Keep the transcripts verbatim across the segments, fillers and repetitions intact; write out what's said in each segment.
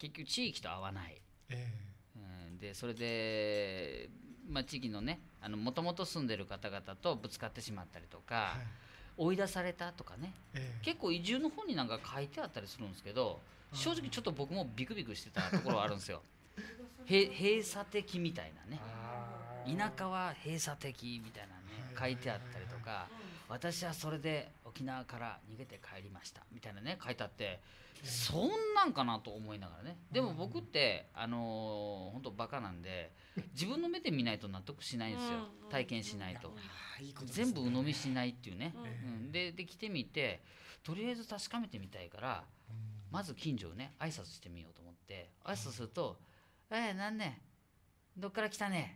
結局地域と合わない、 えうん、でそれで、まあ、地域のねもともと住んでる方々とぶつかってしまったりとか、 はい、 追い出されたとかね、 え結構移住の本になんか書いてあったりするんですけど、正直ちょっと僕もビクビクしてたところはあるんですよへ閉鎖的みたいなね、田舎は閉鎖的みたいなね書いてあったりとか、私はそれで沖縄から逃げて帰りましたみたいなね書いてあって、そんなんかなと思いながらね。でも僕ってあのー、本当バカなんで自分の目で見ないと納得しないんですよ体験しないと。全部鵜呑みしないっていうね、うん、で, で来てみてとりあえず確かめてみたいから、まず近所をね挨拶してみようと思って挨拶すると「えー、なんねどっから来たね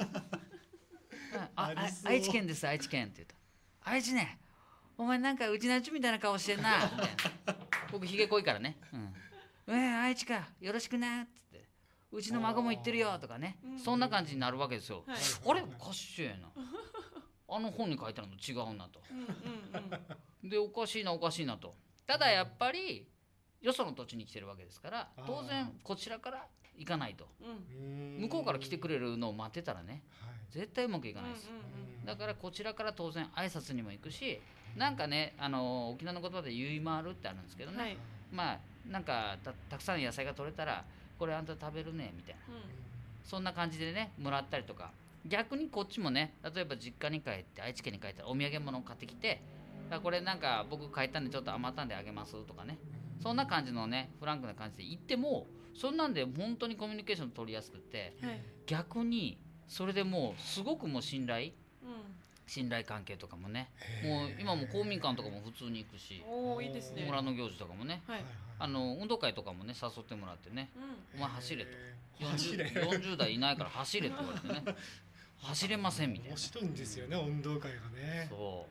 ああ愛知県です愛知県」って言った「愛知ねお前なんかうちなちみたいな顔してんな」みたいな僕ひげ濃いからね「うん、えー、愛知かよろしくね」っつって「うちの孫も言ってるよ」とかね、そんな感じになるわけですよ、はい、あれおかしいなあの本に書いてあるの違うなと、うんうんうん、でおかしいなおかしいなと。ただやっぱりよその土地に来てるわけですから当然こちらから行かないと、うん、向こうから来てくれるのを待ってたらね、はい、絶対うまくいかないです、うんうんうん、だからこちらから当然挨拶にも行くし、なんかねあの沖縄の言葉で言い回るってあるんですけどね、はい、まあなんか た, たくさん野菜が取れたらこれあんた食べるねみたいな、うん、そんな感じでねもらったりとか、逆にこっちもね例えば実家に帰って愛知県に帰ったらお土産物を買ってきてこれなんか僕帰ったんでちょっと余ったんであげますとかね、そんな感じのねフランクな感じで言ってもそんなんで本当にコミュニケーション取りやすくて、はい、逆にそれでもうすごくもう信頼、うん、信頼関係とかもねもう今も公民館とかも普通に行くし、 おいいですね、 村の行事とかもね、はい、あの運動会とかもね誘ってもらってね、うん、お前走れと 40, よんじゅう代いないから走れって言われてね走れませんみたいな。 面白いんですよね、運動会がね。 そう、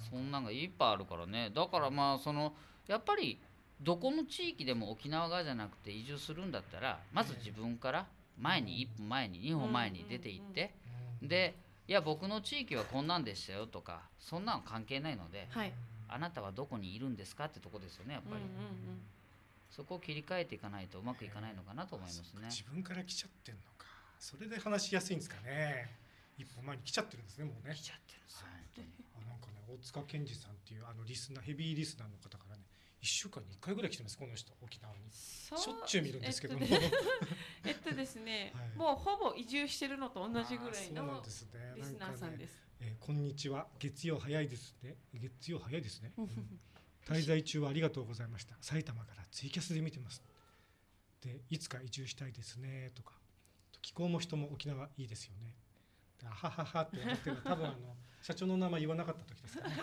そんなんがいっぱいあるからね。だからまあそのやっぱりどこの地域でも沖縄側じゃなくて移住するんだったらまず自分から前に一歩前にに歩前に出ていって、でいや僕の地域はこんなんでしたよとかそんなの関係ないので、はい、あなたはどこにいるんですかってとこですよねやっぱり、うんうんうん、そこを切り替えていかないとうまくいかないのかなと思いますね。 自分から来ちゃってんのか、それで話しやすいんですかね。一歩前に来ちゃってるんですね、もうね。 来ちゃってるんですよ、はい、本当に。 あ、なんかね、大塚健二さんっていうあのリスナーヘビーリスナーの方からね、いっしゅうかんにいっかいぐらい来てます、この人沖縄に。しょっちゅう見るんですけども。 えっとですね、はい、もうほぼ移住してるのと同じぐらいのリスナーさんです。 えー、こんにちは、月曜早いですね。月曜早いですね。うん、滞在中はありがとうございました。埼玉からツイキャスで見てます。で、いつか移住したいですねとか。気候も人も沖縄いいですよね。あはははって思ってるのは多分あの社長の名前言わなかった時ですかね。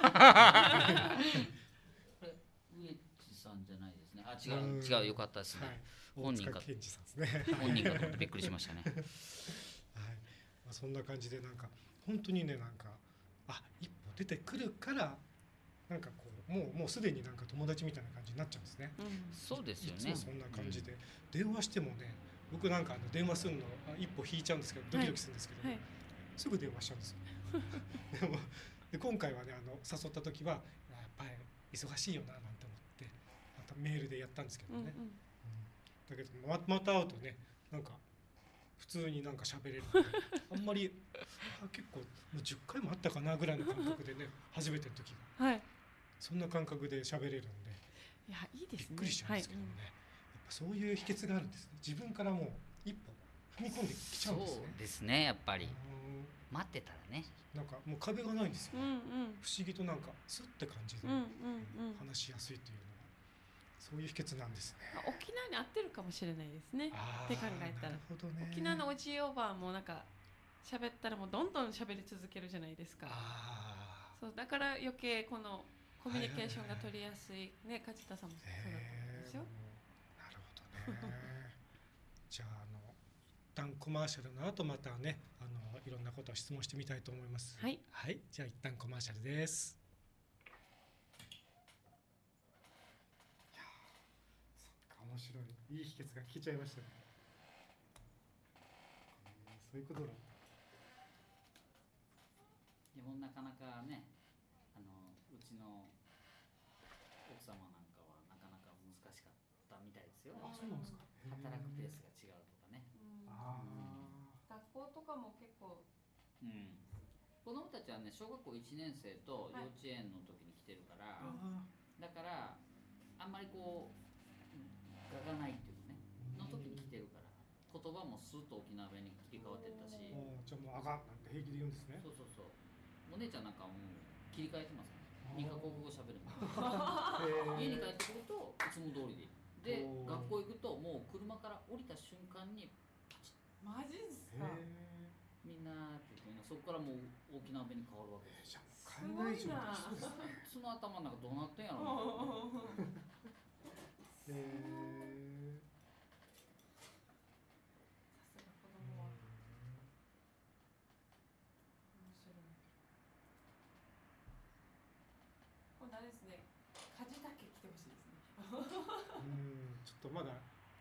これ植地さんじゃないですね。あ、違う違う、よかったですね。はい、本人か。 健二さんですね。 本人かと思ってびっくりしましたね。はい、まあ、そんな感じでなんか本当にね、なんかあ一歩出てくるからなんかこうもうもうすでになんか友達みたいな感じになっちゃうんですね。 うん、そうですよね。 いつもそんな感じで、うん、電話してもね、僕なんかあの電話するの一歩引いちゃうんですけど、ドキドキするんですけど、はいはい、すぐ電話しちゃうんですよ。でもで今回はね、あの誘った時はやっぱり忙しいよななんて思ってまたメールでやったんですけどね。うんうんうん、だけど ま, また会うとね、なんか普通になんか喋れるのであんまりあ結構もうじゅっかいもあったかなぐらいの感覚でね初めての時が、はい、そんな感覚で喋れるんで、 いやいいですね、 びっくりしちゃうんですけどね、はい、やっぱそういう秘訣があるんですね。自分からもう一歩踏み込んできちゃうんですね。 そうですね、やっぱり待ってたらね、 なんかもう壁がないんですよ、ね、うんうん、不思議となんかスッて感じで話しやすいというのはそういう秘訣なんですね。 沖縄に合ってるかもしれないですねって考えたら、ね、沖縄のおじいおばあもなんか喋ったらもうどんどん喋り続けるじゃないですか。あ、そうだから余計このコミュニケーションが取りやすいね。梶田さんもそうだと思うんですよ。 なるほどね。じゃあ、あの一旦コマーシャルの後またね、あのいろんなことを質問してみたいと思います。はい、はい、じゃあ一旦コマーシャルです。いやそっか、面白い、いい秘訣が聞けちゃいましたね。えー、そういうことだ。 でもなかなかね、あのうちの奥様なんかはなかなか難しかったみたいですですよ。 あ、そうなんですか。 働くペースが違うとかね。 あ学校とかも結構、 うん、子供たちはね小学校いちねん生と幼稚園の時に来てるから、はい、だからあんまりこうががないっていうかねの時に来てるから言葉もスーッと沖縄弁に切り替わってったし、 じゃあもうあがんなんて平気で言うんですね。 そうそうそう、お姉ちゃんなんかもう切り替えてますからにカ国語喋る家に帰ってくるといつも通りでいいで学校行くともう車から降りた瞬間にパチッ、 マジですか。 みんなって言ってそこからもう沖縄弁に変わるわけですよ。 海外人だそうです。その頭の中どうなってんやろう。 へえ。さすが子供は。面白い。今度あれですね。カジタケ来てほしいですね。 うん、ちょっとまだ。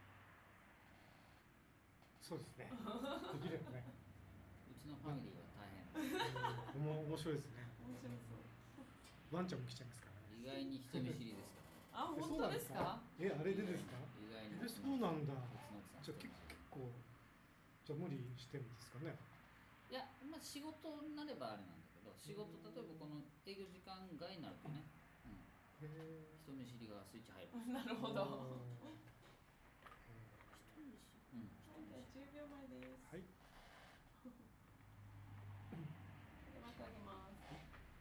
そうですね。できればね。 うちのファミリーは大変。 うん、面白いですね。 面白そう。 ワンちゃんも来ちゃいますからね。 意外に人見知りですから。 あ、本当ですか。 え、あれでですか。 意外に。 え、そうなんだ。 じゃ結構。じゃ無理してるんですかね。 いや、まあ仕事になればあれなんだけど、仕事例えばこの営業時間外になるとね。うん、人見知りがスイッチ入る。 なるほど。 人見知り。うん。 じゅうびょうまえです。 はい。 またあげます。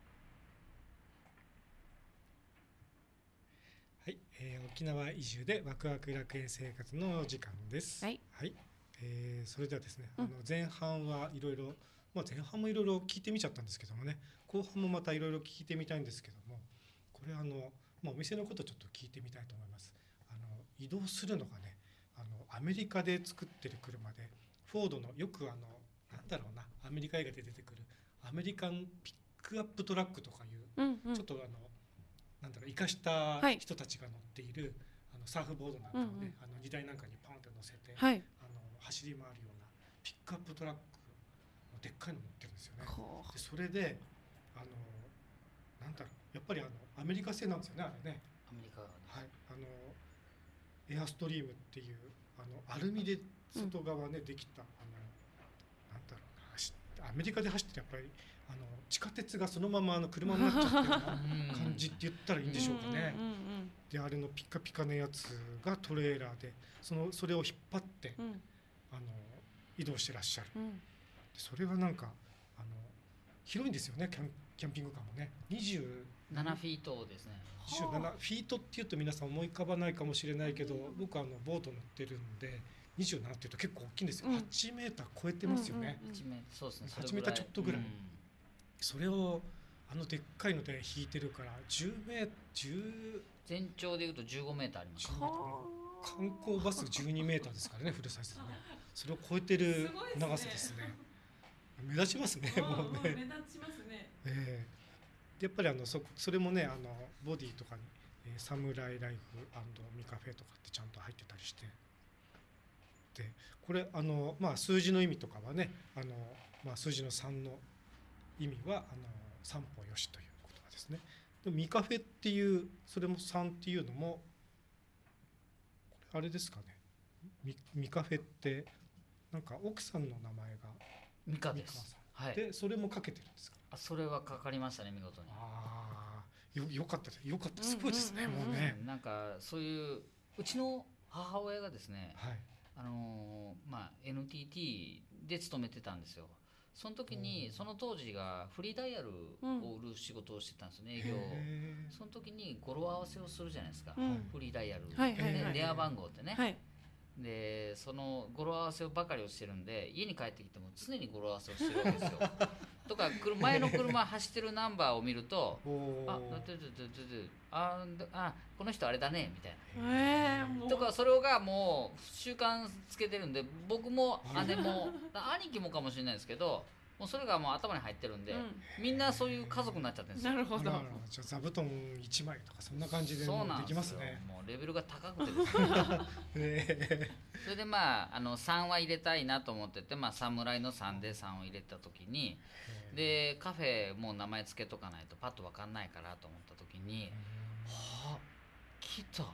はい、えー、沖縄移住でワクワク楽園生活の時間です。 はい。 はい、えー、それではですね、うん、あの前半はいろいろ、まあ前半もいろいろ聞いてみちゃったんですけどもね、後半もまたいろいろ聞いてみたいんですけども、これあの、まあ、お店のことちょっと聞いてみたいと思います。あの移動するのがね、あのアメリカで作ってる車で、フォードのよくあのなんだろうな、アメリカ映画で出てくるアメリカンピックアップトラックとかいう、うんうん、ちょっとあのなんだろう生かした人たちが乗っている、はい、あのサーフボードなんかをね、うんうん、あの荷台なんかにパンって乗せて、はい、あの走り回るようなピックアップトラックのでっかいの乗ってるんですよね。でそれであのなんだろうやっぱりあのアメリカ製なんですよねあれね。 アメリカ、はい、 あのエアストリームっていうあのアルミで外側ね、うん、できたあのなんだろうなアメリカで走ってやっぱりあの地下鉄がそのままあの車になっちゃってるような感じって言ったらいいんでしょうかね。であれのピカピカのやつがトレーラーでそのそれを引っ張って、うん、あの移動してらっしゃる、うん、でそれがなんかあの広いんですよね。キャン、キャンピングカーもねにじゅうななフィートですね。 にじゅうななフィートっていうと皆さん思い浮かばないかもしれないけど、うん、僕はあのボート乗ってるんでにじゅうななっていうと結構大きいんですよ、うん、はちメーター超えてますよね、 うんうんうん、はちメーターそうですね、 はちメーターちょっとぐらい、うん、それをあのでっかいので引いてるからじゅうメーターじゅう全長でいうとじゅうごメーターあります。 観光バスじゅうにメーターですからねフルサイズでね。それを超えてる長さですね。目立ちますね。もうね。 目立ちますね。 えー、でやっぱりあの そ, それもねあのボディとかに、えー、サムライライフ&ミカフェとかってちゃんと入ってたりして。でこれあの、まあ、数字の意味とかはねあの、まあ、数字のさんの意味はあの三歩よしという言葉ですね。でミカフェっていうそれもさんっていうのもこれあれですかね。ミ, ミカフェってなんか奥さんの名前がミカです。 はい、でそれもかけてるんですか。 あそれはかかりましたね見事に。 ああ よ, よかったですよかったすごいですね、うんうんうんうん、もうね。 なんかそういううちの母親がですね、 はい、 あのー、まあ エヌティーティー で勤めてたんですよ。その時にその当時がフリーダイヤルを売る仕事をしてたんですね、営業を。その時に語呂合わせをするじゃないですか、うん、フリーダイヤル、はいはいはい、電話番号ってね、はい、でその語呂合わせをばかりをしてるんで家に帰ってきても常に語呂合わせをしてるわけですよとか前の車走ってるナンバーを見るとあああこの人あれだねみたいな、えー、とかそれがもう習慣つけてるんで僕も姉も兄貴もかもしれないですけどもうそれがもう頭に入ってるんで、うん、みんなそういう家族になっちゃってるんですよ。 なるほど。 じゃあ座布団いちまいとかそんな感じでできますね。 もうレベルが高くてですねそれでまああのさんは入れたいなと思ってて、まあ、侍のさんでさんを入れた時にでカフェもう名前つけとかないとパッと分かんないからと思った時にはあ来た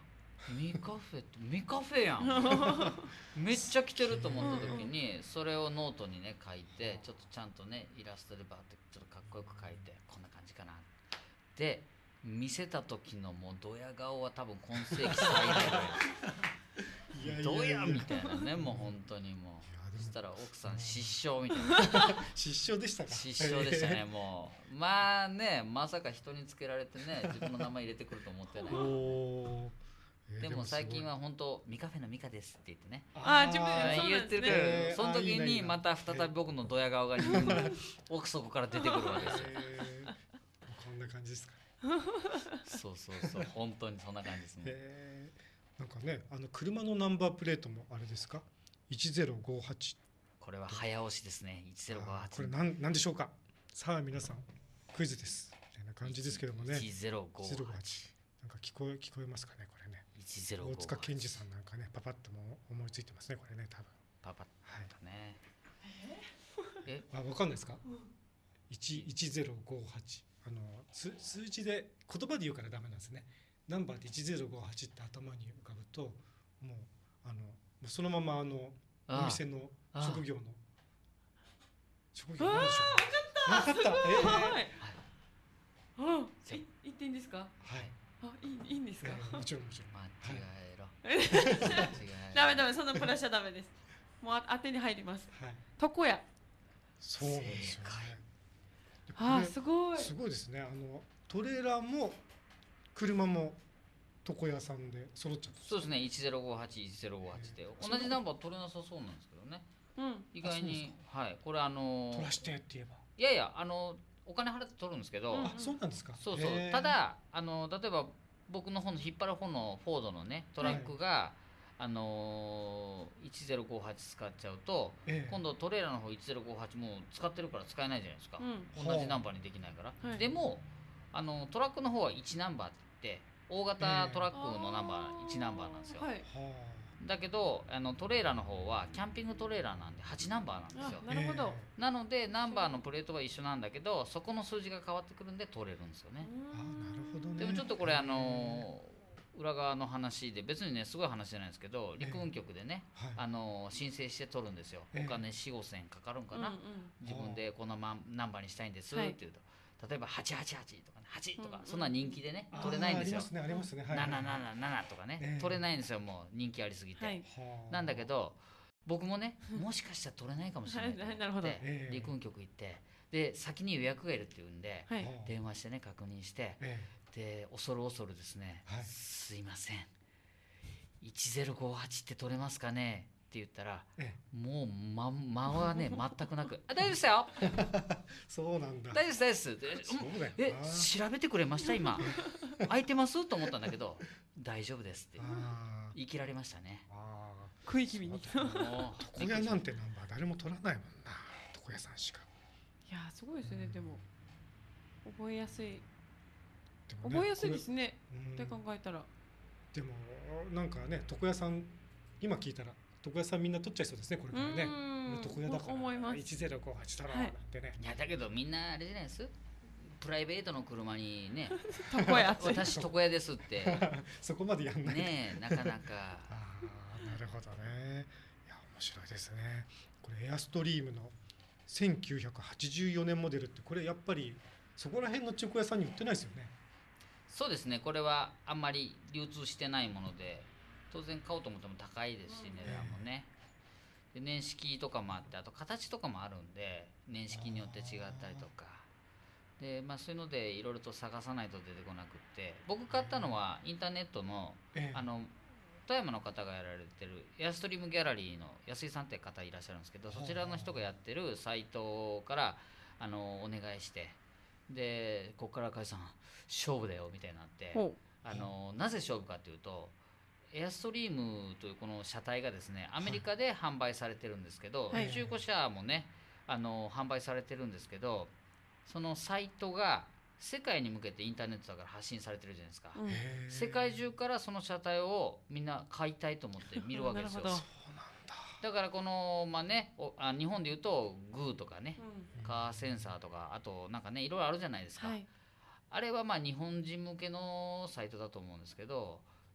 ミカフェってミカフェやんめっちゃ来てると思った時にそれをノートにね書いてちょっとちゃんとねイラストでバーってちょっとかっこよく書いてこんな感じかなで見せた時のもうドヤ顔は多分今世紀最大ぐらいドヤみたいなねもう本当にもうそしたら奥さん失笑みたいな失笑でしたか失笑でしたねもうまあねまさか人につけられてね自分の名前入れてくると思ってないおでも最近は本当ミカフェのミカですって言ってねあ自分で言ってるから、その時にまた再び僕のドヤ顔が自分の奥底から出てくるわけですよこんな感じですかそうそうそう本当にそんな感じですねなんかねあの車のナンバープレートもあれですかいちぜろごはちこれは早押しですねいちぜろごはちこれなんなんでしょうかさあ皆さんクイズですみたいな感じですけどもねいちぜろごはちなんか聞こえ聞こえますかねこれねいちぜろごはち大塚健二さんなんかねパパッとも思いついてますねこれね多分パパッとね、 はい、えあ分かんないですかいちぜろごはちあの数字で言葉で言うからダメなんですねナンバーでいちぜろごはちって頭に浮かぶともうあのそのままあのお店の職業の職業なんでしょうか。分かった。 すごい。あ、言っていいんですか。 はい。 あ、いいいいんですか。 もちろんもちろん。 間違えろ。 ダメダメそんなプラッシャーダメです。もう当てに入ります。 はい。 床屋。 そうなんですよね。 あ、すごい。 すごいですね。あのトレーラーも車も床屋さんで揃っちゃう。 そうですね。いちぜろごはち、いちぜろごはちで同じナンバー取れなさそうなんですけどね。うん。意外にはいこれあの取らしてって言えば。 いやいやあのお金払って取るんですけど。 あ、そうなんですか。 そうそう。ただあの例えば僕の方の引っ張る方のフォードのねトラックが、あのいちぜろごはち使っちゃうと、今度トレーラーの方いちぜろごはちも使ってるから使えないじゃないですか。同じナンバーにできないから。でもあのトラックの方はいちナンバーって言って。大型トラックのナンバーいちナンバーなんですよ、はい、だけどあのトレーラーの方はキャンピングトレーラーなんではちナンバーなんですよ。 なるほど。 なのでナンバーのプレートは一緒なんだけどそこの数字が変わってくるんで取れるんですよね。 あ、なるほどね。 でもちょっとこれあの裏側の話で別にねすごい話じゃないですけど陸運局でね、はい、あの申請して取るんですよ。お金 よん、ごせんかかるんかな、うんうん、自分でこのナンバーにしたいんですって言うと、はい、例えばはちはちはちとかねはちとか、うんうん、そんな人気でね取れないんですよ。 ありますねありますね。 ななななななとかね、えー、取れないんですよもう人気ありすぎて、はい、なんだけど僕もねもしかしたら取れないかもしれないと思って陸運局行ってで先に予約がいるっていうんで、はい、電話してね確認して、えー、で恐る恐るですね、はい、すいませんいちぜろごはちって取れますかねって言ったら、ええ、もう間、間はね全くなくあ大丈夫ですよそうなんだ大丈夫です大丈夫ですえ調べてくれました今空いてますと思ったんだけど大丈夫ですって言い切られましたね。 食い気味に床屋なんてナンバー誰も取らないもんな床屋さんしか。 いやすごいですね、うん、でも覚えやすい、ね、覚えやすいですねって考えたら。 でもなんかね床屋さん今聞いたら床屋さんみんな取っちゃいそうですねこれからね。床屋だからいちぜろごはち取ろうなんてね、はい、 いやだけどみんなあれじゃないですプライベートの車にね床屋私床屋ですってそこまでやんないねなかなかあなるほどね。いや面白いですね。これエアストリームのせんきゅうひゃくはちじゅうよねんモデルってこれやっぱりそこら辺の中古屋さんに売ってないですよね。 そうですねこれはあんまり流通してないもので当然買おうと思っても高いですし値段もね、で年式とかもあってあと形とかもあるんで年式によって違ったりとかで、まあ、そういうのでいろいろと探さないと出てこなくって僕買ったのはインターネットの、あの富山の方がやられてるエアストリームギャラリーの安井さんって方いらっしゃるんですけどそちらの人がやってるサイトからあのお願いしてでここから甲斐さん勝負だよみたいになってあのなぜ勝負かというとエアストリームというこの車体がですねアメリカで販売されてるんですけど、はい、中古車もねあの販売されてるんですけどそのサイトが世界に向けてインターネットだから発信されてるじゃないですか。世界中からその車体をみんな買いたいと思って見るわけですよだからこの、まあね、あ日本でいうとグーとかね、うん、カーセンサーとかあとなんかねいろいろあるじゃないですか、はい、あれはまあ日本人向けのサイトだと思うんですけど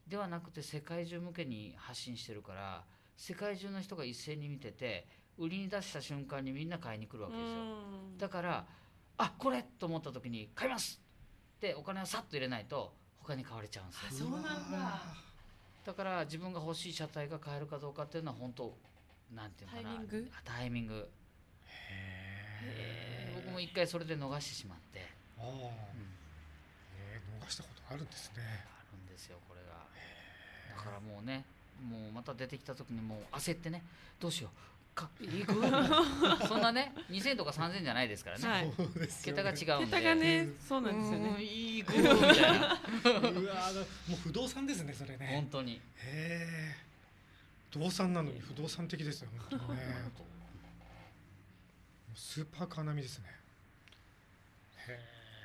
ではなくて世界中向けに発信してるから、世界中の人が一斉に見てて売りに出した瞬間にみんな買いに来るわけですよ。だからあこれと思った時に買いますってお金をさっと入れないと他に買われちゃうんですよ。 そうなんだ。 だから自分が欲しい車体が買えるかどうかっていうのは本当なんていうのかな、 タイミングタイミング。へ僕も一回それで逃してしまって。 ああ、うん、えー、逃したことあるんですね。 あるんですよこれが。だからもうね、もうまた出てきた時にもう焦ってね、どうしようか行くそんなねにせんえんとかさんぜんえんじゃないですからね、はい、桁が違うんで、 桁がね、そうなんですよね。 いい子みたいなうわもう不動産ですねそれね。 本当に。へえ。不動産なのに不動産的ですよ本当にね。スーパーカー並みですね。へ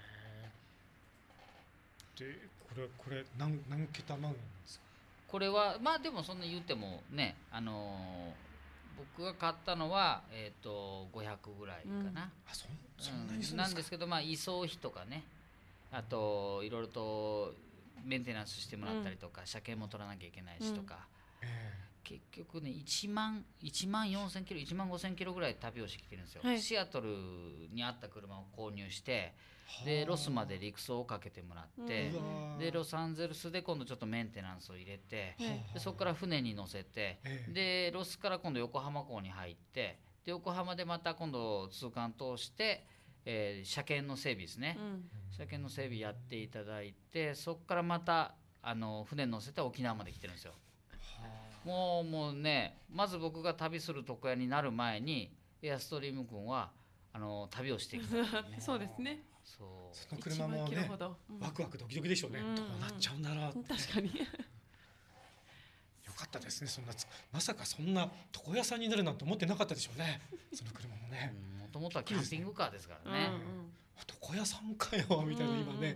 え。でこれこれ何何桁万円ですか。 これはまあでもそんな言ってもね、あのー、僕が買ったのはえっ、ー、とごひゃくぐらいかな、うん、あそ, そんなにするんですか、 うん、なんですけど、まあ移送費とかね、あといろいろとメンテナンスしてもらったりとか、うん、車検も取らなきゃいけないしとか、うん、えー、結局ねいちまんよんせんキロいちまんごせんキロぐらい旅をしてきてるんですよ、はい、シアトルにあった車を購入して、でロスまで陸送をかけてもらって、うん、でロサンゼルスで今度ちょっとメンテナンスを入れて、でそこから船に乗せて、でロスから今度横浜港に入って、で横浜でまた今度通関通して、えー、車検の整備ですね、うん、車検の整備やっていただいて、そこからまたあの船に乗せて沖縄まで来てるんですよ。もうもうね、まず僕が旅する床屋になる前にエアストリーム君はあの旅をしてきた、ね、 そうですね。 そうその車もね、うん、ワクワクドキドキでしょうね、うん、どうなっちゃうんだろうって。 確かによかったですね。そんなまさかそんな床屋さんになるなんて思ってなかったでしょうねその車もね。 もともとはキャンピングカーですからね、うんうん、 床屋さんかよみたいな今ね、うんうん、へ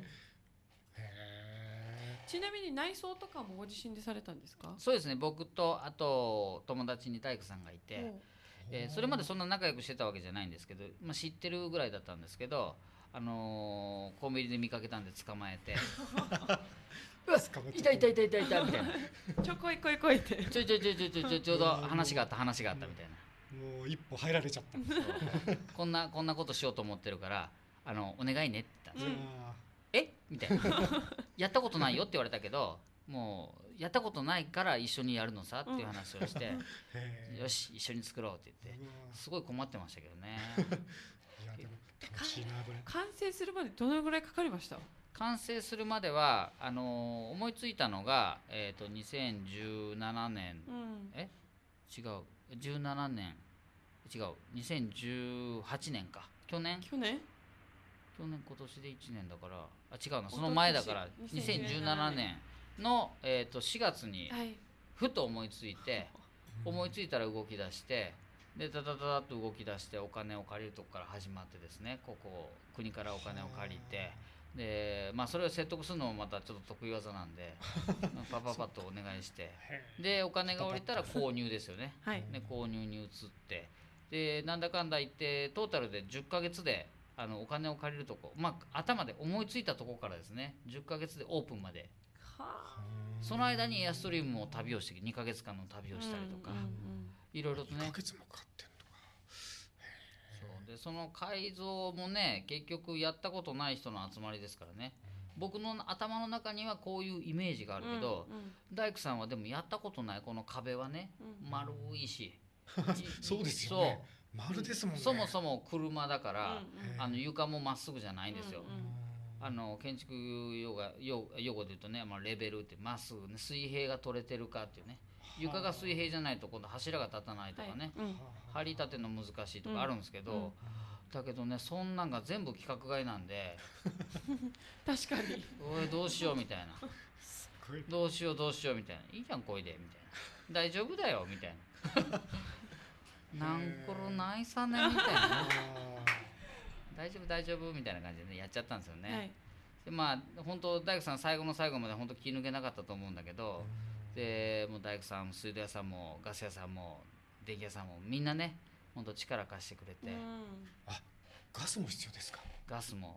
ちなみに内装とかもご自身でされたんですか。 そうですね、僕とあと友達に大工さんがいて、えー、それまでそんな仲良くしてたわけじゃないんですけど、まあ、知ってるぐらいだったんですけど、あのー、コンビニで見かけたんで捕まえてうわいたいたいたいたいたみたいなちょこいこいこいってちょいちょいちょいちょいちょいちょうど話があった話があったみたいな、 もう一歩入られちゃったこんなこんなことしようと思ってるからあのお願いねって言ったんですよ、うん、えみたいなやったことないよって言われたけど、もうやったことないから一緒にやるのさっていう話をして、うん、よし一緒に作ろうって言ってすごい困ってましたけどねいやでも楽しいなこれ。 完成するまでどのぐらいかかりました。 完成するまではあのー、思いついたのが、えー、とにせんじゅうななねん、うん、え違うじゅうななねん違うにせんじゅうはちねんか去年去年去年今年でいちねんだから、あ違うなその前だからにせんじゅうななねんの、えー、としがつにふと思いついて、はい、思いついたら動き出してでダダダダッと動き出してお金を借りるとこから始まってですね、ここ国からお金を借りてで、まあ、それを説得するのもまたちょっと得意技なんでパパパッとお願いしてでお金が下りたら購入ですよね、はい、で購入に移ってでなんだかんだ言ってトータルでじゅっかげつであのお金を借りるとこ、まあ、頭で思いついたとこからですねじゅっかげつでオープンまで、その間にエアストリームも旅をしてにかげつかんの旅をしたりとか、うんうんうん、いろいろとねにかげつもかかってんのか。 そうでその改造もね結局やったことない人の集まりですからね、うん、僕の頭の中にはこういうイメージがあるけど、うんうん、大工さんはでもやったことないこの壁はね、うん、丸いしそうですよね、丸ですもんね。 そもそも車だから、うん、あの床もまっすぐじゃないんですよ、うんうん、あの建築用語用語で言うとね、まあ、レベルってまっすぐ、ね、水平が取れてるかっていうね、床が水平じゃないと今度柱が立たないとかね、はい、うん、張り立ての難しいとかあるんですけど、うんうん、だけどねそんなんが全部規格外なんで確かにおいどうしようみたいなどうしようどうしようみたいな、いいじゃんこいでみたいな、大丈夫だよみたいななんころないさねみたいな大丈夫大丈夫みたいな感じで、ね、やっちゃったんですよね、はい、でまあ本当大工さん最後の最後まで本当気抜けなかったと思うんだけど、でもう大工さんも水道屋さんもガス屋さんも電気屋さんもみんなね本当力貸してくれて、 あガスも必要ですか。 ガスもだって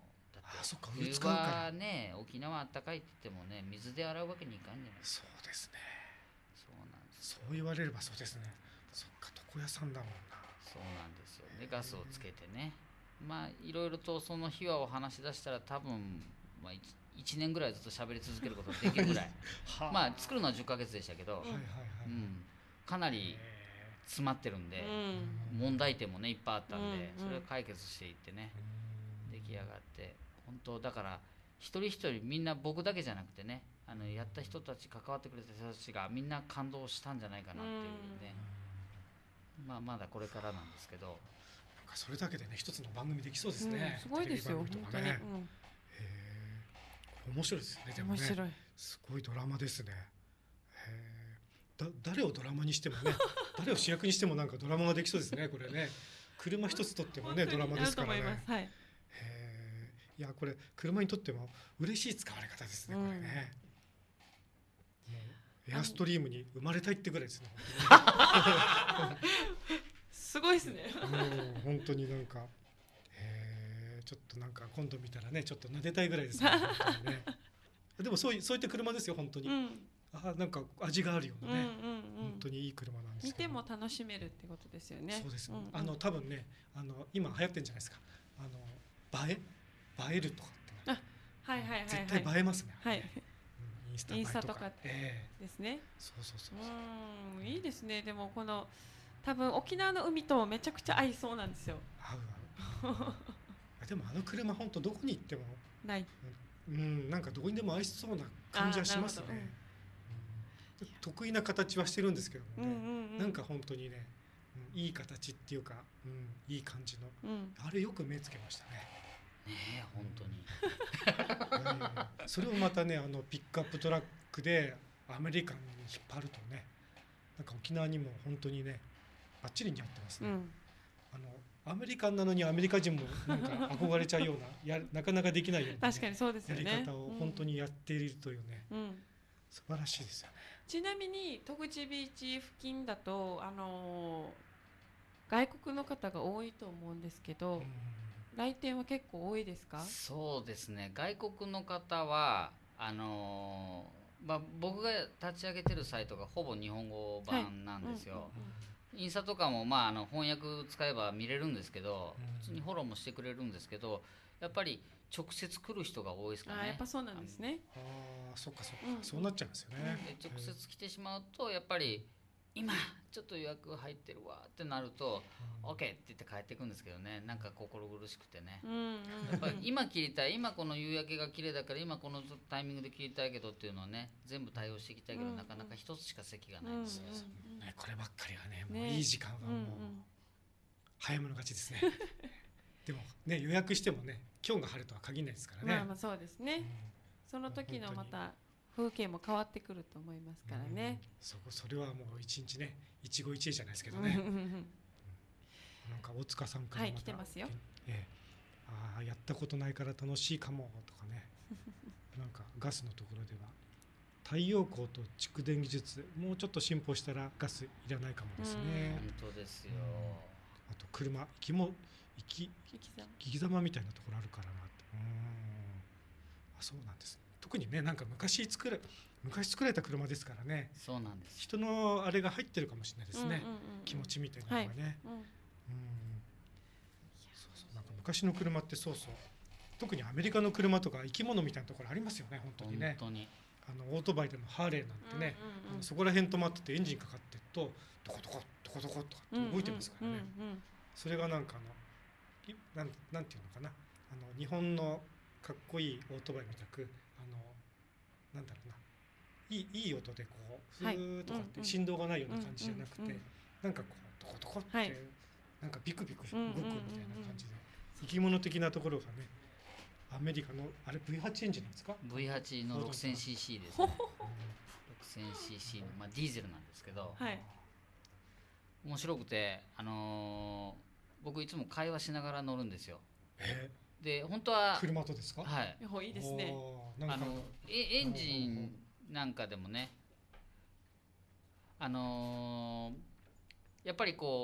あ、そっか、 冬はね沖縄あったかいって言ってもね水で洗うわけにいかんじゃないですか。 そうですね。 そうなんです。 そう言われればそうですね。そっか、床屋さんだもんな。 そうなんですよ。でガスをつけてね、まあいろいろとその秘話を話し出したら多分、まあ、いちねんぐらいずっと喋り続けることができるぐらいまあ作るのはじゅっかげつでしたけど、 はいはいはい、 うん、かなり詰まってるんで、うん、問題点もねいっぱいあったんで、うん、それを解決していってね、うん、出来上がって本当だから一人一人みんな僕だけじゃなくてねあのやった人たち関わってくれた人たちがみんな感動したんじゃないかなっていうね、うん、まあまだこれからなんですけど。 それだけでね一つの番組できそうですね、 うん、すごいですよ本当に、うん、へえ面白いですね。でもね面白いすごいドラマですね。へだ誰をドラマにしてもね誰を主役にしてもなんかドラマができそうですねこれね。車一つとってもねドラマですからね。 はい、 へいやこれ車にとっても嬉しい使われ方ですねこれね、うん、もうエアストリームに生まれたいってぐらいですねすごいですね。 もう本当になんか、えー、ちょっとなんか今度見たらねちょっと撫でたいぐらいですね。ねでもそういそういった車ですよ本当に。うん、あなんか味があるようなね、うんうんうん、本当にいい車なんですけど。 見ても楽しめるってことですよね。 そうです、 うんうん、 あの多分ねあの今流行ってるんじゃないですか。あの映え映えるとかって。 あはいはいはい、はい、 絶対映えますね。 はい。 インスタ映えとか。 インスタとかですね。 そうそうそう。 うんいいですね。でもこの多分沖縄の海とめちゃくちゃ合いそうなんですよ。 合う合うでもあの車本当どこに行ってもない、 うん、なんかどこにでも合いそうな感じはしますね、うん、得意な形はしてるんですけどもね、うんうんうん、なんか本当にね、うん、いい形っていうか、うん、いい感じの、うん、あれよく目つけましたね。 ねえ本当に、 うん、それをまたねあのピックアップトラックでアメリカンに引っ張るとねなんか沖縄にも本当にねバッチリ似合ってますね、うん、あのアメリカンなのにアメリカ人もなんか憧れちゃうようなやなかなかできないような、ね、 確かにそうですよね、 やり方を本当にやっているというね、うん、素晴らしいですよね。 ちなみに戸口ビーチ付近だと、あのー、外国の方が多いと思うんですけど、うん、来店は結構多いですか？ そうですね外国の方はあのーまあ、僕が立ち上げてるサイトがほぼ日本語版なんですよ、はいうんうんうん、インスタとかも、まあ、あの翻訳使えば見れるんですけど、うん、普通にフォローもしてくれるんですけどやっぱり直接来る人が多いですかね。 あやっぱそうなんですね。 ああそっかそっか、うん、そうなっちゃうんですよね、 で直接来てしまうとやっぱり今ちょっと予約入ってるわってなると、うん、OK って言って帰ってくんですけどねなんか心苦しくてね、うんうん、やっぱり今切りたい今この夕焼けが綺麗だから今このタイミングで切りたいけどっていうのをね全部対応していきたいけど、うんうん、なかなか一つしか席がないんですよ、 うんうんね、こればっかりはねもういい時間はもう早い者勝ちですねでもね予約してもね今日が晴れとは限らないですからね。 まあまあそうですね、うん、その時のまた風景も変わってくると思いますからね、うん、 そこそれはもう一日ね一期一会じゃないですけどね、うん、なんか大塚さんからまた、 はい、来てますよ、 えー、あやったことないから楽しいかもとかねなんかガスのところでは太陽光と蓄電技術もうちょっと進歩したらガスいらないかもですね、 うん、本当ですよ、 うん、あと車生きも生き生き様みたいなところあるからなって、うんあそうなんです、ね、特にねなんか昔作れ昔作られた車ですからね。 そうなんです。 人のあれが入ってるかもしれないですね、うんうんうんうん、気持ちみたいなのがね、はいうん、うんそうそうなんか昔の車ってそうそう特にアメリカの車とか生き物みたいなところありますよね本当にね。 本当にあのオートバイでもハーレーなんてね、うんうんうん、あのそこら辺止まっててエンジンかかってるとドコドコドコドコとかって動いてますからね、うんうんうんうん、それがなんかあのなん、なんていうのかなあの日本のかっこいいオートバイみたくあのなんだろうないい、いい音でこうふーとかって振動がないような感じじゃなくて、はいうんうん、なんかこうドコドコって、はい、なんかビクビク動くみたいな感じで、生き物的なところがねアメリカのあれ ブイはち エンジンなんですか？ ブイはち の ろくせんシーシー ですね。ろくせんシーシー の、まあ、ディーゼルなんですけど、はい、面白くて、あのー、僕いつも会話しながら乗るんですよ。 えー、 で本当は車とですか？ はい。 いいですね。 あのエンジンなんかでもね、あのー、やっぱりこう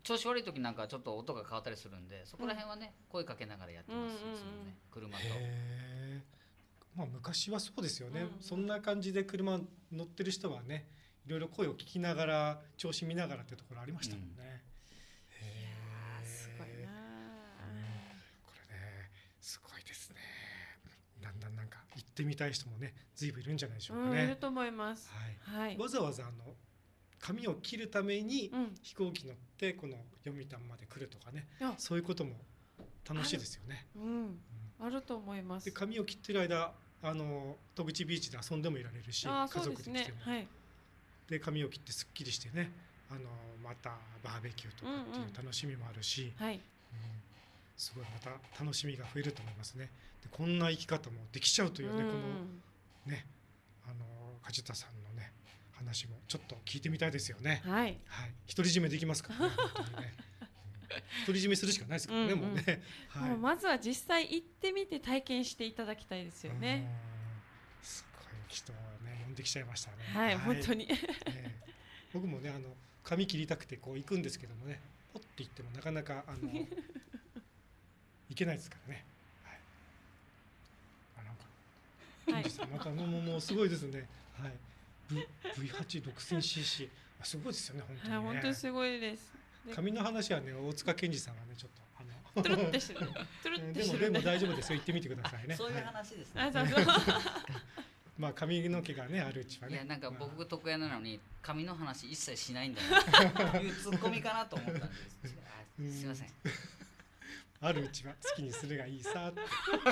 調子悪い時なんかちょっと音が変わったりするんで、そこら辺はね、声かけながらやってます、 うんうんうんいつもね、車と。 へーまあ昔はそうですよね、 うんそんな感じで車乗ってる人はね、いろいろ声を聞きながら調子見ながらってところありましたもんね、へーすごいな。 これねすごいですね。だんだんなんか行ってみたい人もねずいぶんいるんじゃないでしょうかうん、いね、 ると思います。 はいはい。 わざわざあの髪を切るためにうん。 飛行機乗ってこの読谷まで来るとかね、 いや、 そういうことも楽しいですよね。 うん、 うんあると思います。 で髪を切ってる間あの戸口ビーチで遊んでもいられるし、 あー、 家そう族で来てもですね。はい。 で髪を切ってすっきりしてね、あのまたバーベキューとかっていう楽しみもあるし、 はい。 うんすごいまた楽しみが増えると思いますね。でこんな生き方もできちゃうというね、 うんこのねあの梶田さんのね話もちょっと聞いてみたいですよね。 はい。 はい、独り占めできますからね。本当にねうん独り占めするしかないですからね、 うんうんもうね。はい。 もうまずは実際行ってみて体験していただきたいですよね。 うんすごい人をね呼んできちゃいましたね。 はい、本当に。 ええ僕もねあの髪切りたくてこう行くんですけどもね、ポッて行ってもなかなかあの行けないですからね。はい。あなんかはい金次さんまたもうもうもうすごいですね。はい。V V 八六千 シーシー あすごいですよね本当にはい、 ね。 本当にすごいです。で髪の話はね大塚健二さんはねちょっとあのトゥルってしてる。トゥルってでしてるね。 もでも大丈夫ですよ行ってみてくださいね。 そういうはい話ですね。 あ、そうそう。 まあ髪の毛がねあるうちはいね。 やなんかまあ僕得意なのに髪の話一切しないんだなというツッコミかなと思ったんです。あすいません。 あるうちは好きにするがいいさって。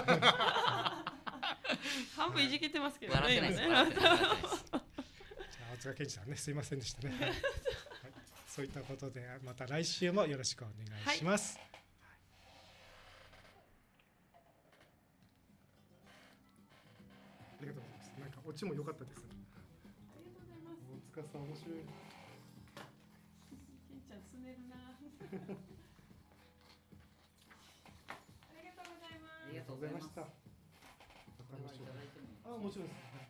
半分いじけてますけどね。 笑ってないです。 今ね笑ってない笑ってないです。 じゃあ大塚健二さんねすいませんでしたね。はいはいそういったことでまた来週もよろしくお願いします。ありがとうございます。なんかオチも良かったです。 ありがとうございます。 大塚さん面白い。 ケンちゃんすねるな。ありがとうございます。 ありがとうございます。 わかりました。あ、もちろんです。